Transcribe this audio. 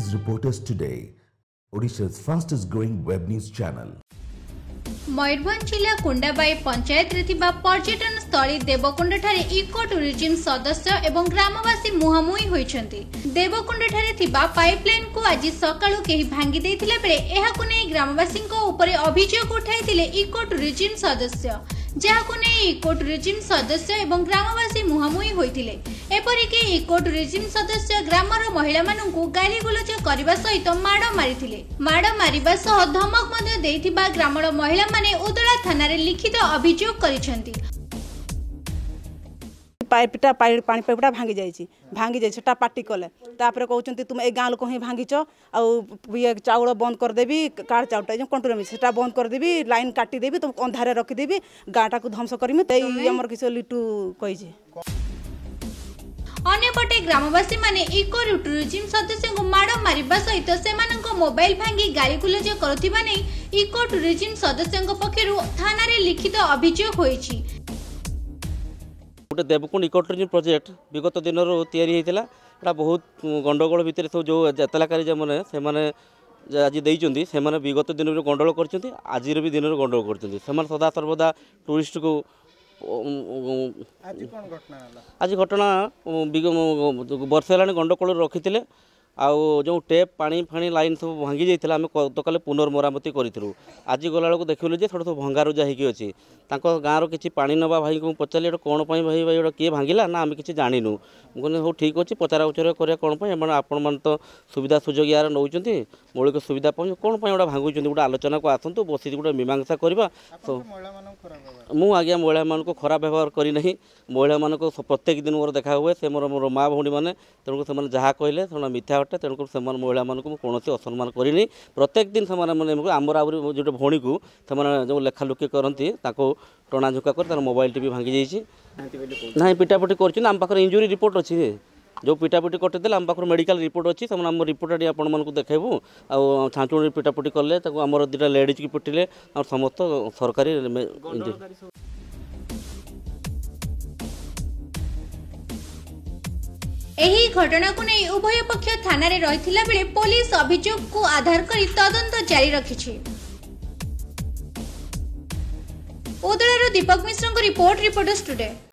News Reporters Today, Odisha's fastest growing web news channel. Mayurbhanj जिला कुंडाबाई पंचायत रे थिबा पर्यटन स्थली देवकुंड ठारे इको टूरिज्म सदस्य एवं ग्रामवासी मुहामुही होइछन्ति। देवकुंड ठारे थिबा पाइपलाइन को आज सकाळु केही भांगी दैथिले बेले एहाकु नै ग्रामवासी को ऊपर अभियोग उठाइथिले इको टूरिज्म सदस्य, जाहाकु नै इको टूरिज्म सदस्य एवं ग्रामवासी मुहामुही होइथिले। एपरिके इको टूरिज्म सदस्य ग्रामर महिला माननकु गाली गुलज करबा सहित माड मारिथिले। माड मारिबा सह धमक मध्ये दैथिबा ग्रामर महिला माने उदला थाना रे लिखित अभियोग करिसेंती। पाइपटा पानी पाइपटा भांगी जाई सेटा पार्टी कले तापर कहउचंती तुम ए गां लोक ही भांगीच आ चाउल बंद कर देबी कार्ड चाउटा जो कंट्रोल में सेटा बंद कर देबी लाइन काटी देबी तुम अंधारे रखी देबी गाटा को ध्वंस करमी ते हमर किछो लिटू कहि जे। अन्यपटे ग्रामवासी माने इको टूरिज्म सदस्य को माड़ मारिबा सहित सेमानक मोबाइल भांगी गाली गुलज करुथिबा नै इको टूरिज्म सदस्य पक्षरु थाना रे लिखित अभियोग होईछि। गोटे देवकुंड इको टूरिज्म प्रोजेक्ट विगत दिन तैयारी होता है। बहुत गंडगोल भितर सब जो जतलाकारी जो मैंने से आज देइचंती से विगत दिन गंडगोल करछंती, आज भी दिन गंडगोल करछंती। से सदा सर्वदा टूरिस्ट को आज घटना वर्ष है गंडकोल रखी आउ जो टेप पानी फाणी लाइन सब भांगी जाइए आम गतकाल पुनर्मरामती करूँ। आज गला बेलू देखलु जे थोड़ा सब भंगारुजा होगी गाँव किसी पानी नवा भाई को पचारे कौन भाई भाई किए भांगिला ना आम कि जाणीनु। मुझे हो ठीक अच्छे पचारा उचरा करा कौन आपण मैंने तो सुविधा सुजोग यार नौ मौलिक सुविधा पाँच कौन गोटे भांगुं गोटे आलोचना को आसतु बस गोटे मीमांसा करवा। मु आज्ञा महिला मान को खराब व्यवहार करना महिला मान प्रत्येक दिन मोर देखा हुए से मोर माँ भौणी मैंने तेणुक से जहाँ कहले से मिथ्या अटे तेणुक से महिला मान को कौन असम्मान करनी। प्रत्येक दिन से आमर आगे जो भौणी को जो लेखालुखी करती टणा झुका कर मोबाइल टी भांगी जाइए ना पिटापिटी कर इंजुरी रिपोर्ट अच्छी जो पिटापिटी कटेदे आम पाखे मेडिकल रिपोर्ट अच्छी से आम रिपोर्ट आपको देखू आ छाँचुणी पिटापिटी कले आमर दुटा लेडीज की पिटिले और समस्त सरकारी इंजुरी। एही घटना को नहीं उभय पक्ष थाना रे रहिथिला बेले पुलिस अभियोग को आधार करी तदंत जारी रखिछि। उदयरू दीपक मिश्र को रिपोर्टर्स टुडे।